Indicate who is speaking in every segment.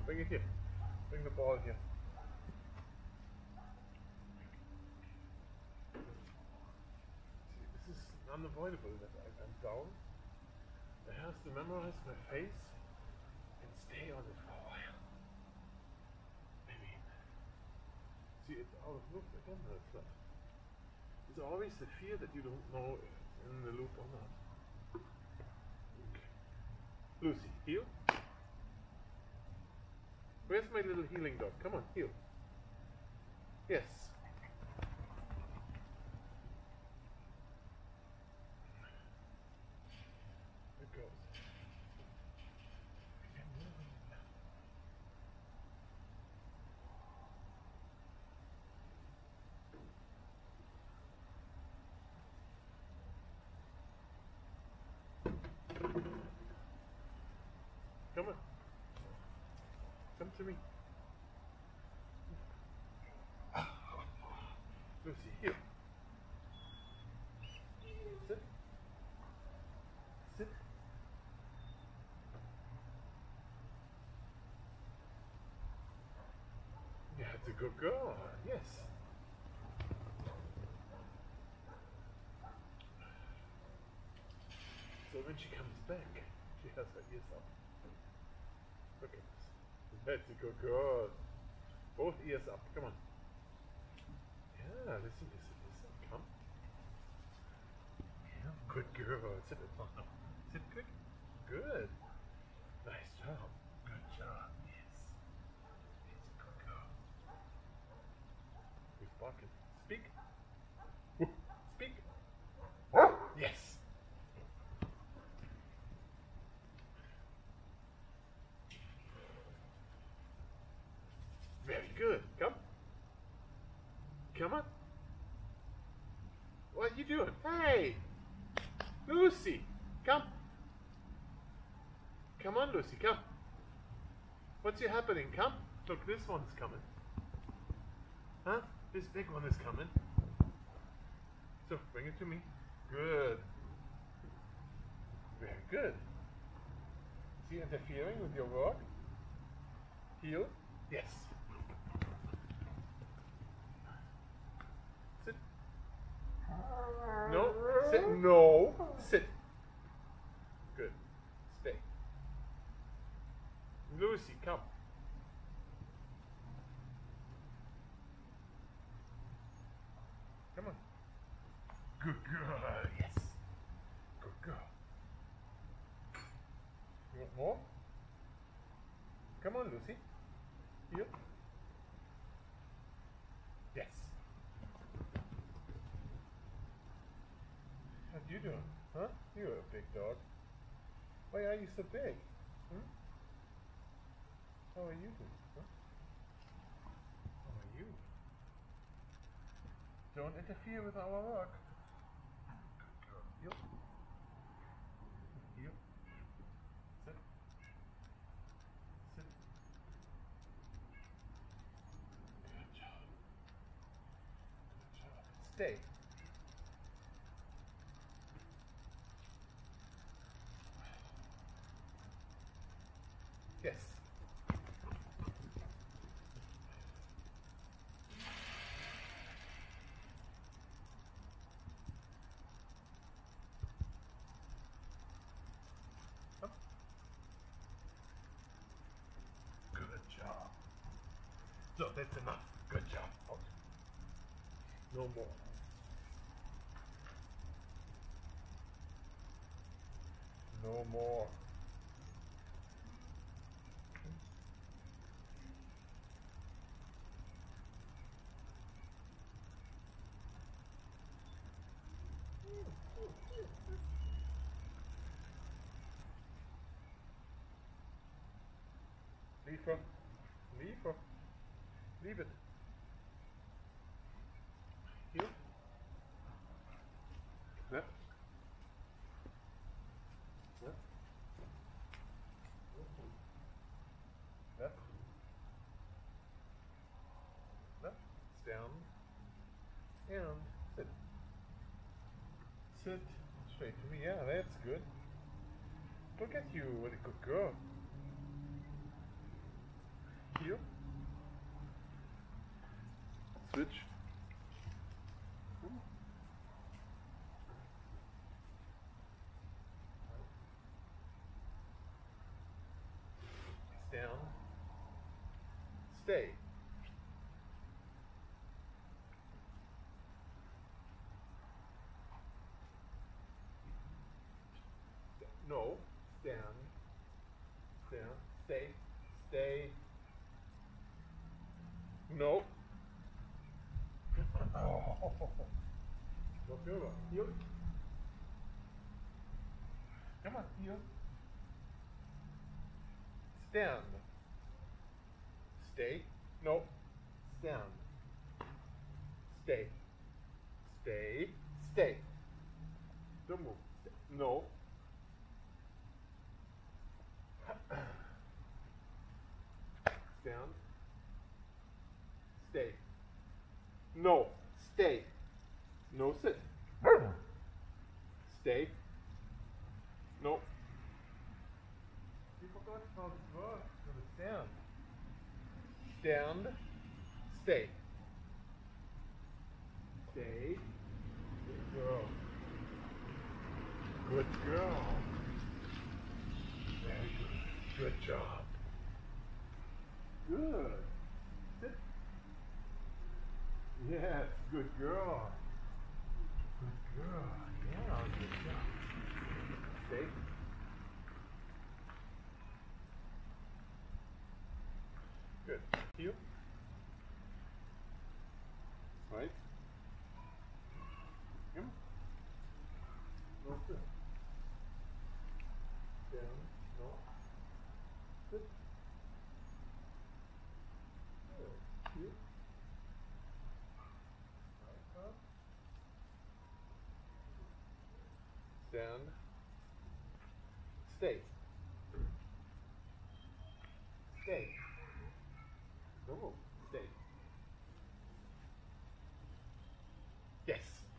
Speaker 1: bring it here. Bring the ball here. See, this is unavoidable that I bend down. I have to memorize my face and stay on it for a while. I mean, see, it's out of loop again. No, it's not. There's always the fear that you don't know if it's in the loop or not. Okay. Lucy, heel. Where's my little healing dog? Come on, heel. Yes. It goes. Come on. Come to me. Lucy, here. Sit. Sit. Yeah, it's a good girl. Yes. So when she comes back, she has her ears up. Look at this. That's a good girl. Both ears up. Come on. Yeah, listen, listen, listen. Come. Yeah, good girl. Sit it. Sit good. Good. Nice job. Good job. Yes. It's a good girl. Who's barking? Speak. Speak. Yes. Very good. Come. Come on. What are you doing? Hey! Lucy! Come. Come on, Lucy, come. What's happening? Come. Look, this one's coming. Huh? This big one is coming. So, bring it to me. Good. Very good. Is he interfering with your work? Heel? Yes. Sit. No. Sit. No. Sit. Good. Stay. Lucy, come. Come on. Good girl. Yes. Good girl. You want more? Come on, Lucy. Here. Yes. What you doing? Huh? You're a big dog. Why are you so big? Hmm? How are you doing? Huh? How are you? Don't interfere with our work. Good girl. Yep. Yep. Sit. Sit. Good job. Good job. Stay. Yes. Up. Good job. So that's enough. Good job. Out. No more. No more. Leave her. Leave her. Leave it. Here. Left. Left. Left. Left. Down. And sit. Sit straight to me. Yeah, that's good. Look at you. What a good girl. Heel. Switch. Down. Stay. No. Stand. Stand. Stay. Stay. No. Oh. Go feel it. Heel. Come on, heel. Stand. Stay. No. Stand. Stay. Stay. Stay. Don't move. No. Stand. Stay. No. Stay. No sit. Stay. No. You forgot how this works. Stand. Stand. Stay. Stay. Good girl. Good girl. Very good. Good job. Good. Sit. Yes, good girl. Good girl. Yeah, good job. Stay. Good. Heel. Right. Come. No sit. Down. No. Sit. Good. Heel. Right. Up. Stand. Stay. Stay. Don't move. Stay. Yes.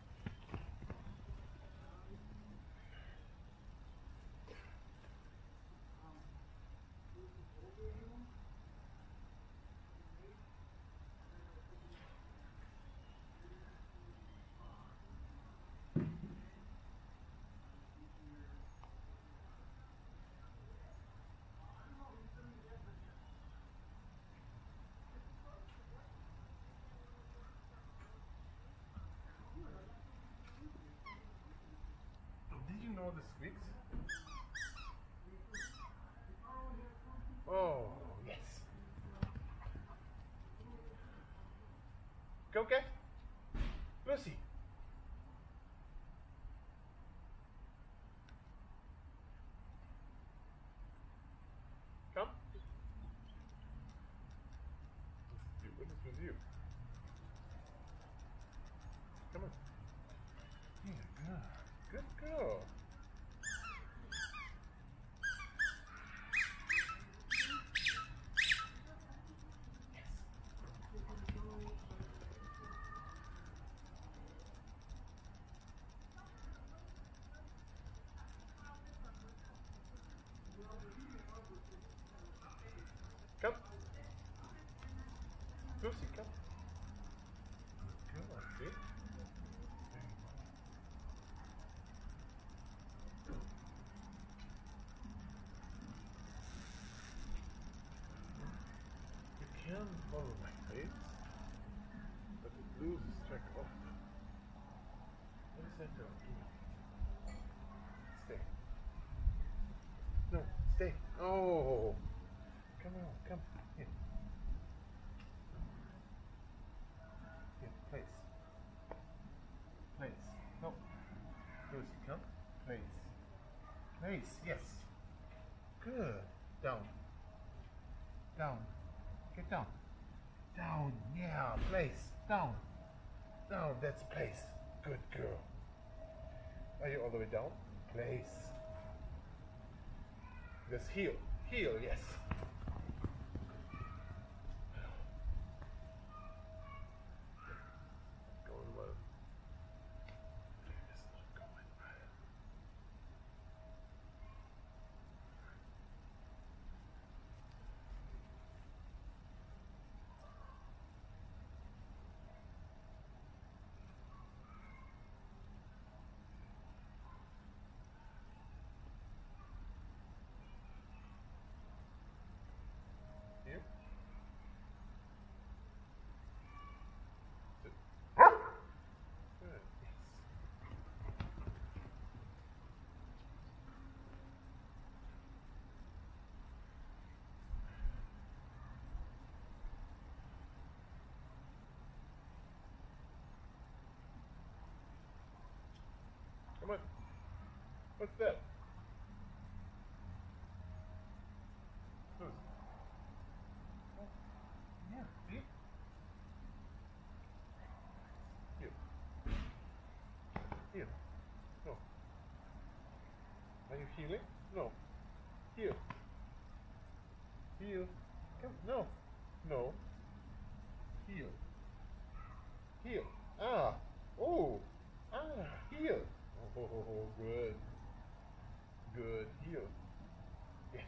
Speaker 1: Did you know the squeaks? Oh, yes. Okay. Lucy. Come. What is with you? Come on. Yeah, good. Good girl. Come. Lucy, come. Good girl, see? You can follow my face, but it loses track of. What is that doing? Stay. No, stay. Oh, come on, come. Here. Here, place. Place. No. Lucy, come. Place. Place, yes. Good. Down. Down. Get down. Down. Yeah, place. Down. Down. That's place. Good girl. Are you all the way down? Place. This heel. Heel, yes. Going well. It's not going well. on. What's that? Who's? Oh, yeah, see? Here. Here. No. Are you healing? No. Here. Heal. Come. No. No. Heal. Heal. Ah. Oh. Ah. Heal. Oh, good. Good. Heal. Yes.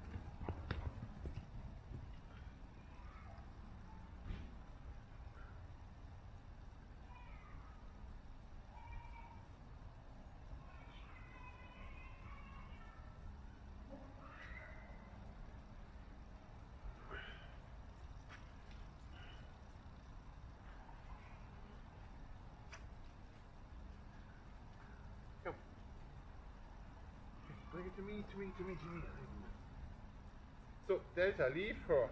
Speaker 1: Come. Bring it to me, to me, to me, to me. So, Delta, leave her.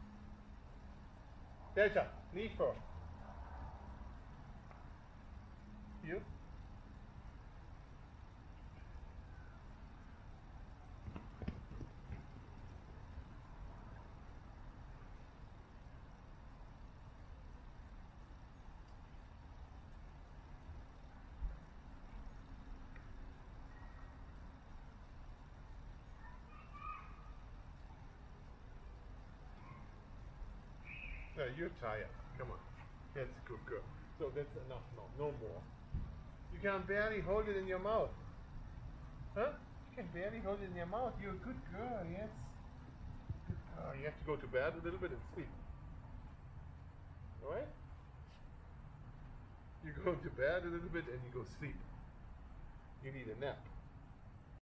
Speaker 1: Delta, leave her. Here. No, you're tired. Come on. That's a good girl. So that's enough now. No more. You can barely hold it in your mouth. Huh? You can barely hold it in your mouth. You're a good girl, yes. Good girl. You have to go to bed a little bit and sleep. Alright? You go to bed a little bit and you go sleep. You need a nap.